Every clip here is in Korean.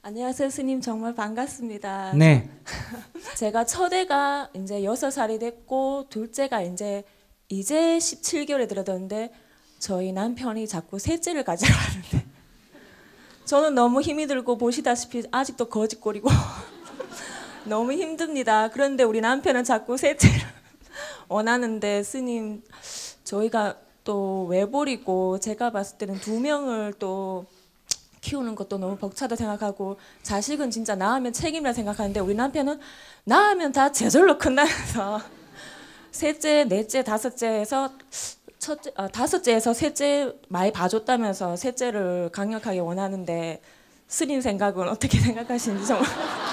안녕하세요, 스님. 정말 반갑습니다. 네. 제가 첫애가 이제 6살이 됐고 둘째가 이제 17개월에 들어섰는데 저희 남편이 자꾸 셋째를 가지러 가는데 저는 너무 힘이 들고 보시다시피 아직도 거짓골이고 너무 힘듭니다. 그런데 우리 남편은 자꾸 셋째를 원하는데 스님, 저희가 또 외벌이고 제가 봤을 때는 2명을 또 키우는 것도 너무 벅차다 생각하고 자식은 진짜 낳으면 책임이라 생각하는데 우리 남편은 낳으면 다 제절로 큰다면서 셋째, 넷째, 다섯째에서 다섯째에서 셋째 많이 봐줬다면서 셋째를 강력하게 원하는데 스님 생각은 어떻게 생각하시는지 정말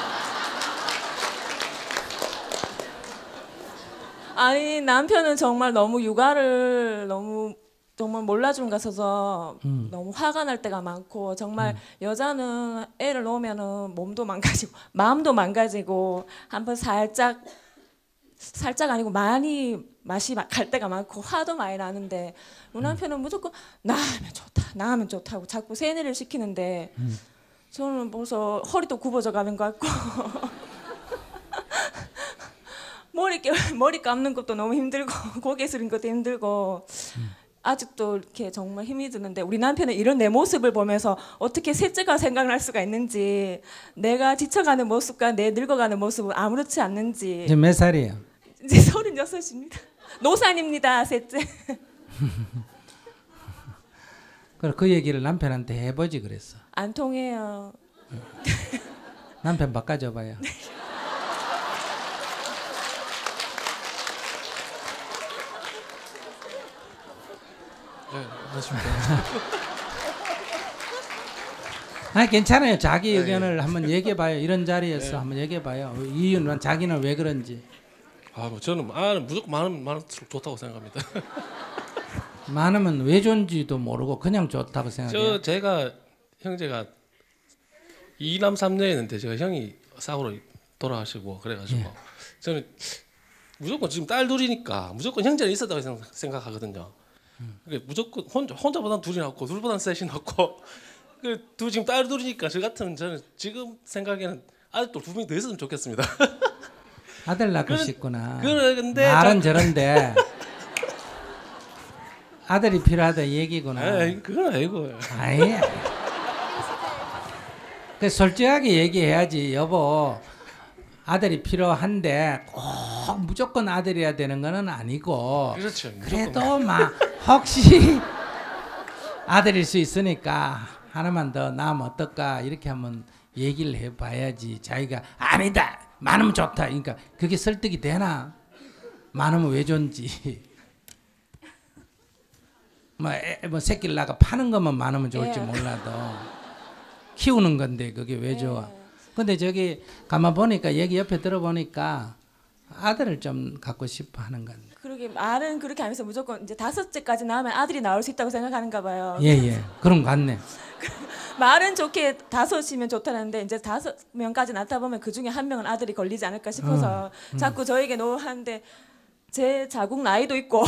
아니 남편은 정말 너무 육아를 너무 정말 몰라주는 것 같아서 너무 화가 날 때가 많고 정말 여자는 애를 놓으면은 몸도 망가지고 마음도 망가지고 한번 살짝 아니고 많이 맛이 갈 때가 많고 화도 많이 나는데 우리 남편은 무조건 나으면 좋다고 자꾸 세뇌를 시키는데 저는 벌써 허리도 굽어져 가는 것 같고 머리 감는 것도 너무 힘들고 고개 숙이는 것도 힘들고 아직도 이렇게 정말 힘이 드는데 우리 남편은 이런 내 모습을 보면서 어떻게 셋째가 생각날 수가 있는지 내가 지쳐가는 모습과 내 늙어가는 모습은 아무렇지 않는지. 이제 몇 살이에요? 이제 36입니다. 노산입니다. 셋째. 그 얘기를 남편한테 해보지 그랬어. 안 통해요. 남편 바꿔줘봐요. 네, 맞습니다. 아니 괜찮아요. 자기 의견을 한번 얘기해봐요. 이런 자리에서 한번 얘기해봐요. 이유는 자기는 왜 그런지. 뭐 저는 무조건 많을수록 좋다고 생각합니다. 많으면 왜 좋은지도 모르고 그냥 좋다고 생각해요. 제가 형제가 2남 3녀였는데 제가 형이 싸우러 돌아가시고 그래가지고 저는 무조건 지금 딸 둘이니까 무조건 형제는 있었다고 생각하거든요. 그러니까 무조건 혼자보단 둘이 낫고 둘보단 셋이 낫고 지금 딸 둘이니까 저는 지금 생각에는 아직도 2명이 더 있었으면 좋겠습니다. 아들 낳고 싶구나. 근데 말은 저런데 아들이 필요하다 얘기구나. 에이, 그건 아니고. 아예. 그 솔직하게 얘기해야지. 여보, 아들이 필요한데 꼭 무조건 아들이어야 되는 거는 아니고. 그렇죠. 그래도 막 혹시 아들일 수 있으니까 하나만 더 낳으면 어떨까 이렇게 한번 얘기를 해봐야지. 자기가 아니다. 많으면 좋다. 그러니까 그게 설득이 되나? 많으면 왜 좋은지. 뭐 새끼를 낳아 파는 것만 많으면 좋을지 몰라도 키우는 건데 그게 왜 좋아? 근데 저기 가만 보니까 얘기 옆에 들어보니까 아들을 좀 갖고 싶어 하는 건데. 그러게 말은 그렇게 하면서 무조건 이제 다섯째까지 나오면 아들이 나올 수 있다고 생각하는가 봐요. 예. 그런 거 같네. 말은 좋게 5이면 좋다는데 이제 5명까지 낳다 보면 그 중에 1명은 아들이 걸리지 않을까 싶어서 자꾸 저에게 노하는데 제 자궁 나이도 있고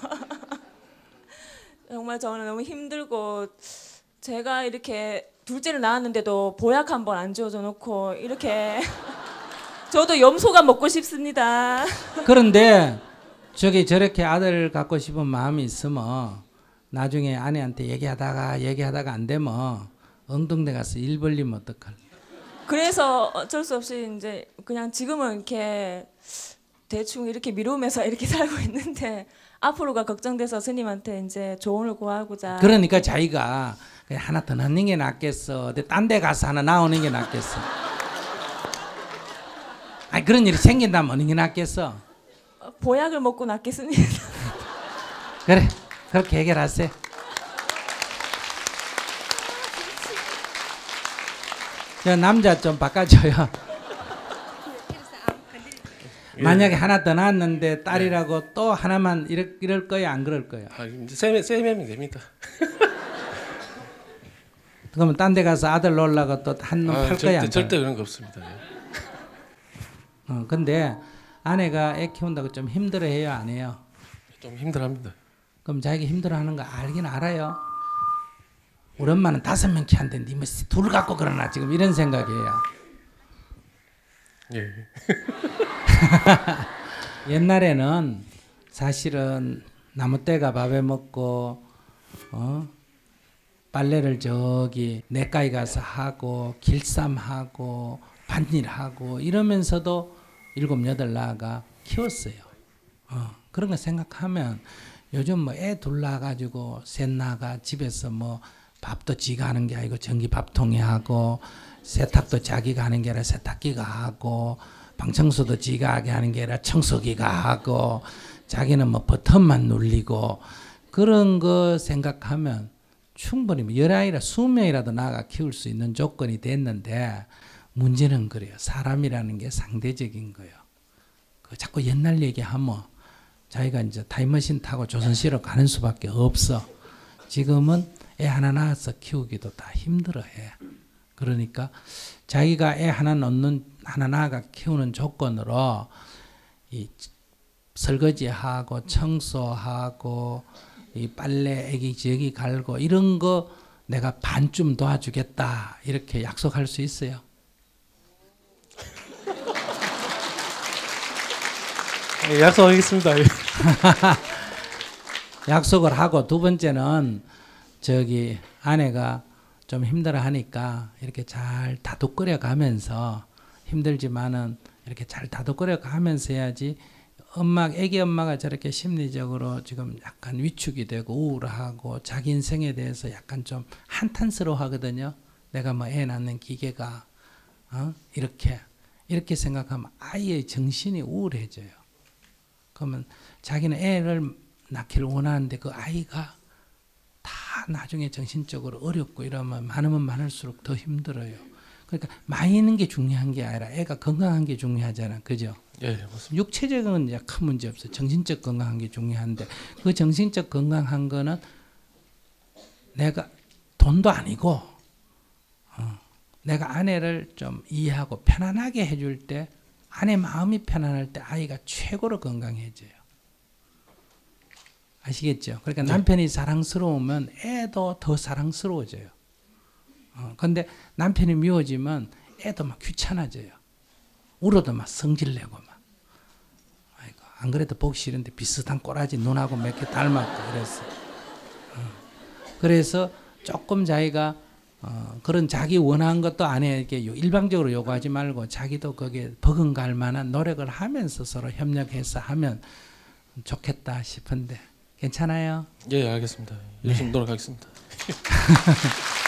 정말 저는 너무 힘들고 제가 이렇게 둘째를 낳았는데도 보약 한 번 안 지어줘 놓고 이렇게 저도 염소가 먹고 싶습니다. 그런데 저기 저렇게 아들 갖고 싶은 마음이 있으면 나중에 아내한테 얘기하다가 안 되면 엉뚱대 가서 일 벌리면 어떡할? 그래서 어쩔 수 없이 이제 그냥 지금은 이렇게 대충 이렇게 미루면서 이렇게 살고 있는데 앞으로가 걱정돼서 스님한테 이제 조언을 구하고자. 그러니까 자기가 그냥 하나 더 낳는 게 낫겠어. 딴 데 가서 하나 나오는 게 낫겠어. 아니 그런 일이 생긴다면 어느 게 낫겠어? 보약을 먹고 낳겠습니다. 그래 그렇게 해결하세요. 저 남자 좀 바꿔줘요. 만약에 하나 더 낳았는데 딸이라고 또 하나만 이럴 거야 안 그럴 거야? 이제 세 명이 됩니다. 그러면 딴 데 가서 아들 놀라고 또 한 놈 팔 거야 안 절대 그런 거 없습니다. 근데 아내가 애 키운다고 좀 힘들어해요 안 해요? 좀 힘들합니다. 그럼 자기 힘들어하는 거 알긴 알아요? 우리 엄마는 5명 키웠는데 니뭐 둘 갖고 그러나 지금 이런 생각이에요. 예. 옛날에는 사실은 나무떼가 밥에 먹고 빨래를 저기 내과에 가서 하고 길쌈하고 밭일하고 이러면서도 7, 8 나아가 키웠어요. 그런 거 생각하면 요즘 뭐 애 둘 낳아가지고 셋 나가 집에서 뭐 밥도 지가 하는 게 아니고 전기 밥통에 하고 세탁도 자기가 하는 게 아니라 세탁기가 하고 방청소도 지가 하게 하는 게 아니라 청소기가 하고 자기는 뭐 버튼만 눌리고 그런 거 생각하면 충분히 뭐 10아이라 20명이라도 나가 키울 수 있는 조건이 됐는데 문제는 그래요. 사람이라는 게 상대적인 거예요. 그 자꾸 옛날 얘기하면 자기가 이제 타임머신 타고 조선시대로 가는 수밖에 없어. 지금은 애 하나 낳아서 키우기도 다 힘들어해. 그러니까 자기가 애 하나 낳아가 키우는 조건으로 이 설거지하고 청소하고 이 빨래 애기 저기 갈고 이런 거 내가 반쯤 도와주겠다 이렇게 약속할 수 있어요. 예, 약속하겠습니다. 예. 약속을 하고 두 번째는 저기 아내가 좀 힘들어 하니까 이렇게 잘 다독거려 가면서 힘들지만은 이렇게 잘 다독거려 가면서 해야지 애기 엄마가 저렇게 심리적으로 지금 약간 위축이 되고 우울하고 자기 인생에 대해서 약간 좀 한탄스러워 하거든요. 내가 뭐 애 낳는 기계가 이렇게 생각하면 아이의 정신이 우울해져요. 그러면 자기는 애를 낳기를 원하는데 그 아이가 다 나중에 정신적으로 어렵고 이러면 많으면 많을수록 더 힘들어요. 그러니까 많이 있는 게 중요한 게 아니라 애가 건강한 게 중요하잖아. 그죠? 예, 맞습니다. 육체적은 이제 큰 문제 없어요. 정신적 건강한 게 중요한데 그 정신적 건강한 거는 내가 돈도 아니고 내가 아내를 좀 이해하고 편안하게 해줄 때 아내 마음이 편안할 때 아이가 최고로 건강해져요. 아시겠죠? 그러니까 남편이 사랑스러우면 애도 더 사랑스러워져요. 근데 남편이 미워지면 애도 막 귀찮아져요. 울어도 막 성질내고 막. 아이고, 안 그래도 보기 싫은데 비슷한 꼬라지 눈하고 몇 개 닮았고 그랬어. 그래서 조금 자기가 그런 자기 원하는 것도 아내에게 일방적으로 요구하지 말고 자기도 거기에 버금갈 만한 노력을 하면서 서로 협력해서 하면 좋겠다 싶은데 괜찮아요? 예, 알겠습니다. 열심히 노력하겠습니다.